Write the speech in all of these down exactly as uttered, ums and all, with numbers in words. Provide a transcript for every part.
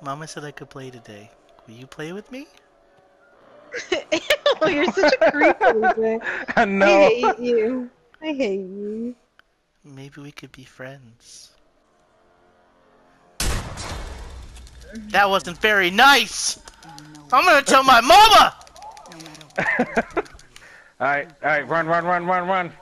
Mama said I could play today. Will you play with me? Ew, you're such a creep, Jose. I know. I hate you. I hate you. Maybe we could be friends. That wasn't very nice! I'm gonna tell my mama! Alright, alright, run, run, run, run, run.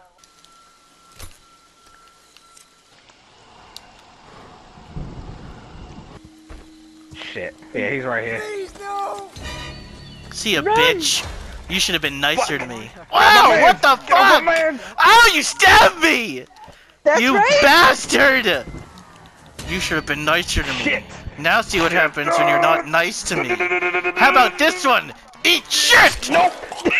Shit. Yeah, he's right here. Please, no! See ya, Run. bitch! You should have been nicer Fuck. to me. Wow, man. what the Get off fuck? my man. Oh, you stabbed me! That's you right. bastard! You should have been nicer to me. Shit. Now see what happens when you're not nice to me. How about this one? Eat shit! Nope.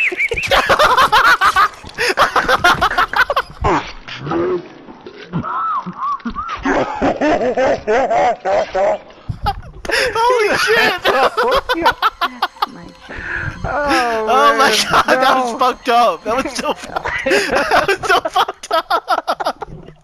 Holy shit! Oh, Oh my man, god, that no. was fucked up. That was so that was so fucked up.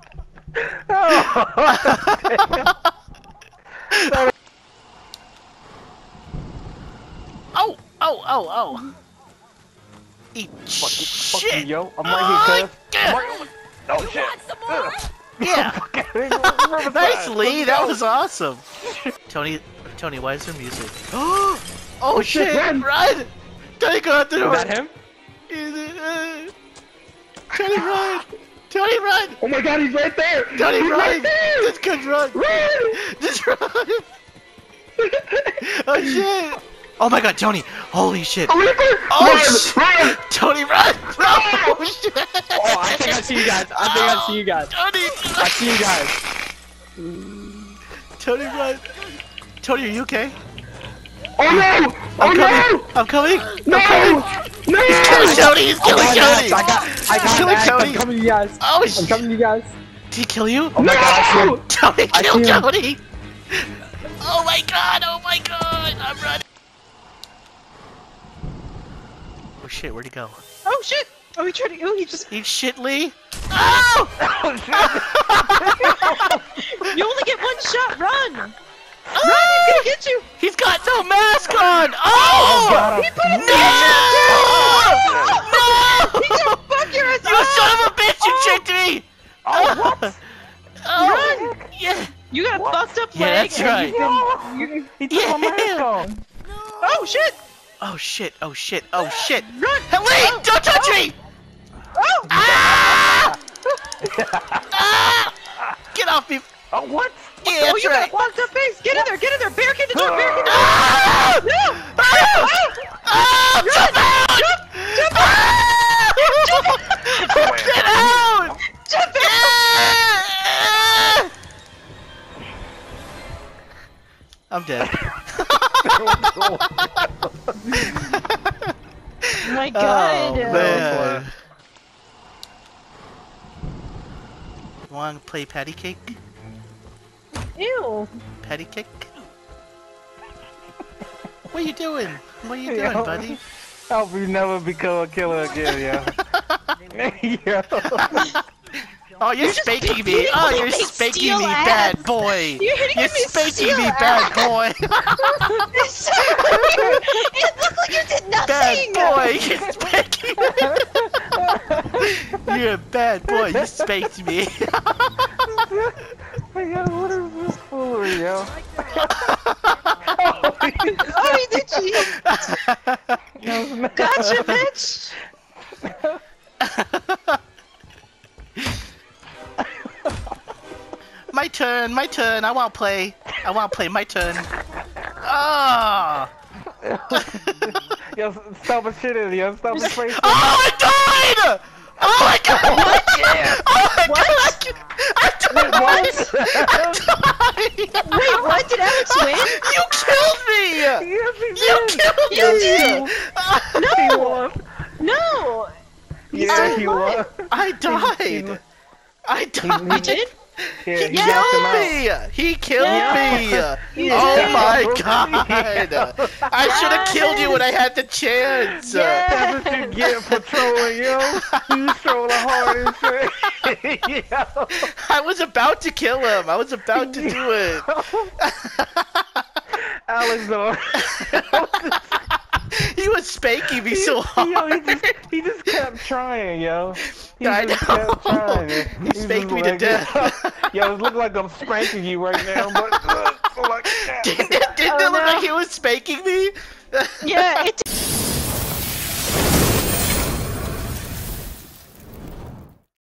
Oh, oh, oh, oh. Eat Fuck you, fuck you, shit. yo. I'm right here, cuz. yeah. I'm right here. Oh, shit. Want some more? Yeah. Nice, Lee. That was awesome. Tony, Tony, why is there music? Oh, oh shit! run. Run! Tony, go out the door. Is that him? Is it, uh, Tony, run! Tony, run! Oh my god, he's right there! Tony, he's run! right there! Just go run! Run! Just run! Oh shit! Oh my god, Tony! Holy shit! Oh, run! Oh Run! shit! Run! Tony, run! Oh shit! Oh, I think I see you guys. I think I see you guys. Tony! I see you guys. Tony, run! Tony, are you okay? Oh no! Oh I'm coming! no! I'm coming! No! I'm coming! No! He's killing Tony! He's killing Oh my Tony! gosh, I got, I got Killing back. Tony. I'm coming to you guys. Oh I'm shit! coming to you guys. Did he kill you? Oh my god, I see him. Tony I killed see him. Tony! Oh my god! Oh my god! I'm running! Oh shit! Where'd he go? Oh shit! Oh, he tried to. Oh, he just. Eat shit, Lee! Oh! Oh shit! You only get one shot. Run! Oh! Run! He's gonna get you. He's got no mask on! Oh! God. He put a No! No! No! He's gonna fuck your ass You up. son of a bitch! You tricked me! Oh, what? Oh! Run! Yeah! You got a What? fucked up Yeah, leg. that's and right. You can, you can, He took my Yeah. mask off. oh shit! Oh shit! Oh shit! Oh shit! Run! Hey, Lee! Don't touch me! Oh! Ah! Ah! Get off me! Oh, what? Yeah, Oh, that's you right! got a fucked up face. Get in there! Get in there! Barricade the door! Barricade the door! Ah! No! Ah! Ah! Jump out! Jump! Ah! Get out! Jump out! Ah! I'm dead. Oh my god! Oh, man. Want to play patty cake? Ew! Patty cake? What are you doing? What are you doing, Yo. buddy? I hope you never become a killer again, yo. Yo. Oh, you're, You're just spanking being me! Oh, a you're big spanking steel me, ass. bad boy! You're hitting You're me with spanking steel me, ass. bad boy! It's so weird! It looked like you did nothing! Bad boy! You're spanking me! You're a bad boy, you spanked me! Yo, what is this foolery, yo? Oh, he did cheat! Gotcha, bitch! My turn, my turn, I wanna play. I wanna play, my turn. Ah! Yo, stop a shit in, yo. Stop a face. Oh, I died! Oh my god! What? Yeah. Oh my What? god! I died! I died! Wait, what? Did Alex win? You killed me! Yes, he You did. killed me! You did! He No! won. No! Yeah, he won. I died! I died! You did? Yeah, He he knocked him out. killed me! He killed Yeah. me! You Oh did. my Yeah. god! I should have killed you when I had the chance! Yeah. That's what you get for trolling, yo. You trolling hard and shit. Yo. I was about to kill him! I was about to do it! Alex though. He was spanking me so hard. Yo, he just, he just kept trying, yo. He I just know. kept trying. Man. He He's spanked just me to like, death. Yo, it look like I'm spanking you right now, but uh, so like, Didn't it, didn't it look like he was spanking me? Yeah, it